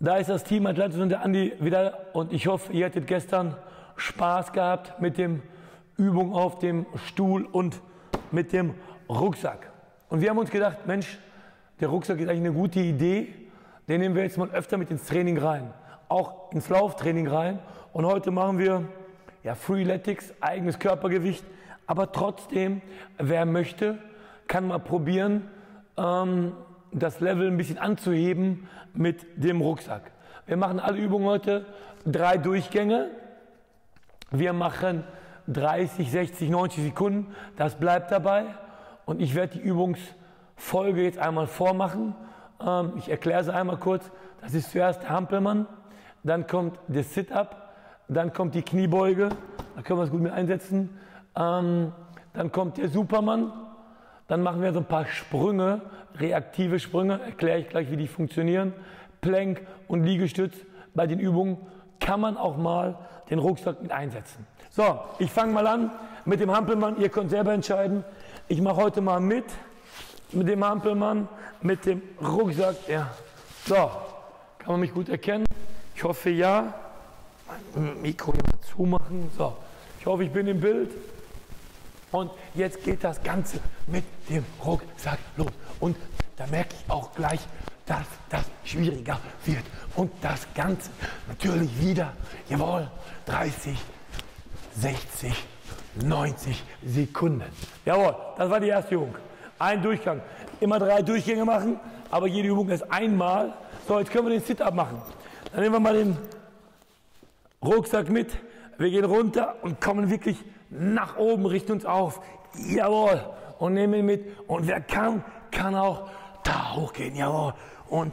Da ist das Team Atlantis und der Andi wieder und ich hoffe, ihr hattet gestern Spaß gehabt mit dem Übung auf dem Stuhl und mit dem Rucksack. Und wir haben uns gedacht, Mensch, der Rucksack ist eigentlich eine gute Idee, den nehmen wir jetzt mal öfter mit ins Training rein, auch ins Lauftraining rein. Und heute machen wir ja, Freeletics, eigenes Körpergewicht, aber trotzdem, wer möchte, kann mal probieren, das Level ein bisschen anzuheben mit dem Rucksack. Wir machen alle Übungen heute 3 Durchgänge. Wir machen 30, 60, 90 Sekunden. Das bleibt dabei. Und ich werde die Übungsfolge jetzt einmal vormachen. Ich erkläre sie einmal kurz. Das ist zuerst der Hampelmann, dann kommt der Sit-Up, dann kommt die Kniebeuge. Da können wir es gut mit einsetzen. Dann kommt der Superman. Dann machen wir so ein paar Sprünge, reaktive Sprünge, erkläre ich gleich, wie die funktionieren. Plank und Liegestütz. Bei den Übungen kann man auch mal den Rucksack mit einsetzen. So, ich fange mal an mit dem Hampelmann. Ihr könnt selber entscheiden. Ich mache heute mal mit dem Hampelmann, mit dem Rucksack. Ja. So, kann man mich gut erkennen? Ich hoffe ja. Mein Mikro hier mal zumachen. So, ich hoffe, ich bin im Bild. Und jetzt geht das Ganze mit dem Rucksack los. Und da merke ich auch gleich, dass das schwieriger wird. Und das Ganze natürlich wieder, jawohl, 30, 60, 90 Sekunden. Jawohl, das war die erste Übung. Ein Durchgang. Immer 3 Durchgänge machen, aber jede Übung ist einmal. So, jetzt können wir den Sit-Up machen. Dann nehmen wir mal den Rucksack mit. Wir gehen runter und kommen wirklich nach oben, richten uns auf. Jawohl. Und nehmen ihn mit. Und wer kann auch da hochgehen. Jawohl. Und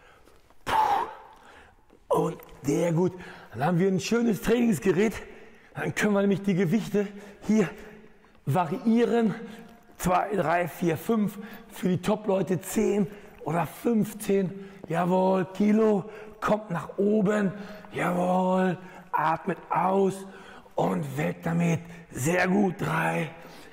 sehr gut. Dann haben wir ein schönes Trainingsgerät. Dann können wir nämlich die Gewichte hier variieren. 2, 3, 4, 5. Für die Top-Leute 10 oder 15. Jawohl. Kilo. Kommt nach oben. Jawohl. Atmet aus und weg damit. Sehr gut. 3,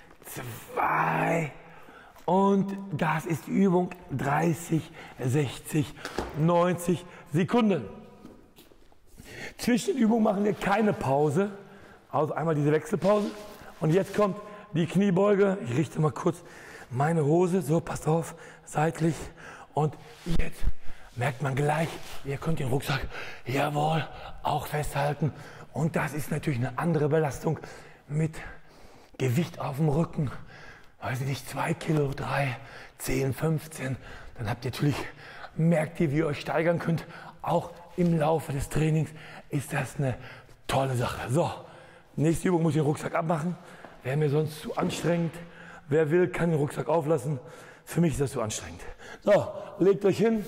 2 und das ist die Übung. 30, 60, 90 Sekunden. Zwischen den Übungen machen wir keine Pause. Also einmal diese Wechselpause. Und jetzt kommt die Kniebeuge. Ich richte mal kurz meine Hose. So, passt auf. Seitlich. Und jetzt merkt man gleich, ihr könnt den Rucksack, jawohl, auch festhalten. Und das ist natürlich eine andere Belastung mit Gewicht auf dem Rücken. Weiß ich nicht, 2 Kilo, 3, 10, 15. Dann habt ihr natürlich, merkt ihr, wie ihr euch steigern könnt. Auch im Laufe des Trainings ist das eine tolle Sache. So, nächste Übung muss ich den Rucksack abmachen. Wäre mir sonst zu anstrengend. Wer will, kann den Rucksack auflassen. Für mich ist das zu anstrengend. So, legt euch hin.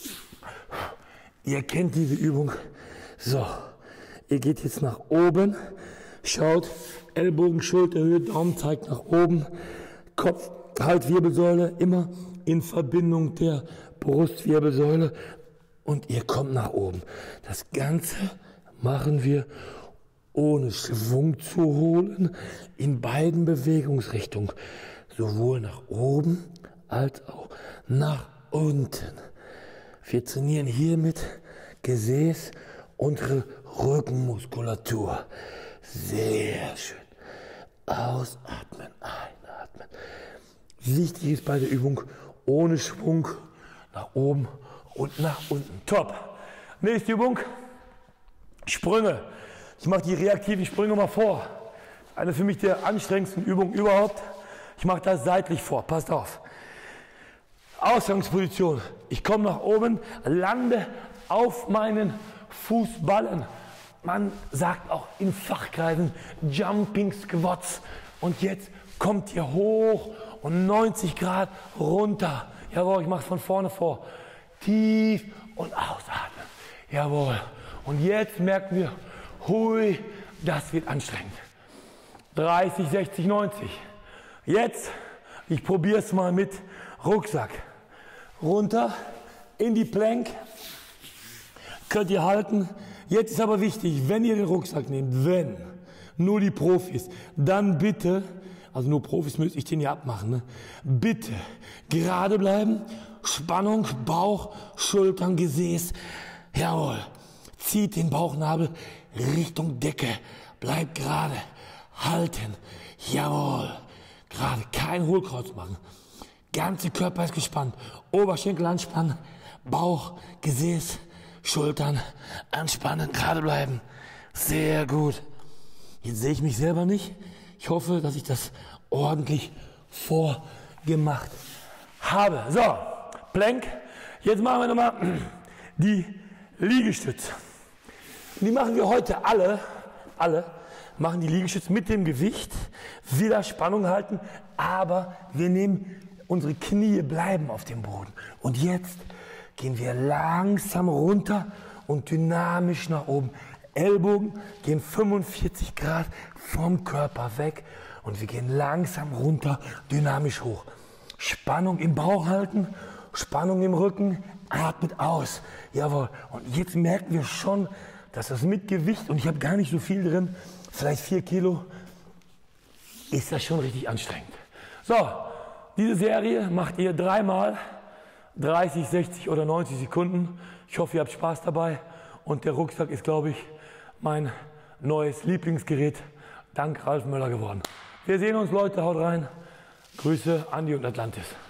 Ihr kennt diese Übung. So, ihr geht jetzt nach oben, schaut, Ellbogen, Schulterhöhe, Daumen zeigt nach oben, Kopf, Halswirbelsäule, immer in Verbindung der Brustwirbelsäule und ihr kommt nach oben. Das Ganze machen wir ohne Schwung zu holen, in beiden Bewegungsrichtungen, sowohl nach oben als auch nach unten. Wir trainieren hiermit Gesäß und Rückenmuskulatur. Sehr schön. Ausatmen, einatmen. Wichtig ist bei der Übung ohne Schwung nach oben und nach unten. Top. Nächste Übung. Sprünge. Ich mache die reaktiven Sprünge mal vor. Eine für mich der anstrengendsten Übungen überhaupt. Ich mache das seitlich vor. Passt auf. Ausgangsposition. Ich komme nach oben, lande auf meinen Fußballen. Man sagt auch in Fachkreisen Jumping Squats. Und jetzt kommt ihr hoch und 90 Grad runter. Jawohl, ich mache es von vorne vor. Tief und ausatmen. Jawohl. Und jetzt merken wir, hui, das wird anstrengend. 30, 60, 90. Jetzt, ich probiere es mal mit Rucksack. Runter in die Plank. Könnt ihr halten. Jetzt ist aber wichtig, wenn ihr den Rucksack nehmt, nur die Profis, dann bitte, also nur Profis müsste ich den ja abmachen, ne? Bitte gerade bleiben, Spannung, Bauch, Schultern, Gesäß, Jawohl. Zieht den Bauchnabel Richtung Decke. Bleibt gerade. Halten. Jawohl. Gerade. Kein Hohlkreuz machen. Ganze Körper ist gespannt. Oberschenkel anspannen. Bauch, Gesäß, Schultern anspannen. Gerade bleiben. Sehr gut. Jetzt sehe ich mich selber nicht. Ich hoffe, dass ich das ordentlich vorgemacht habe. So, Plank. Jetzt machen wir nochmal die Liegestütze. Die machen wir heute alle machen die Liegestütze mit dem Gewicht, wieder Spannung halten, aber wir nehmen, unsere Knie bleiben auf dem Boden. Und jetzt gehen wir langsam runter und dynamisch nach oben. Ellbogen gehen 45 Grad vom Körper weg und wir gehen langsam runter, dynamisch hoch. Spannung im Bauch halten, Spannung im Rücken, atmet aus. Jawohl. Und jetzt merken wir schon, dass das mit Gewicht, und ich habe gar nicht so viel drin, vielleicht 4 Kilo, ist das schon richtig anstrengend. So, diese Serie macht ihr 3-mal 30, 60 oder 90 Sekunden. Ich hoffe, ihr habt Spaß dabei. Und der Rucksack ist, glaube ich, mein neues Lieblingsgerät dank Ralf Möller geworden. Wir sehen uns, Leute. Haut rein. Grüße, Andi und Atlantis.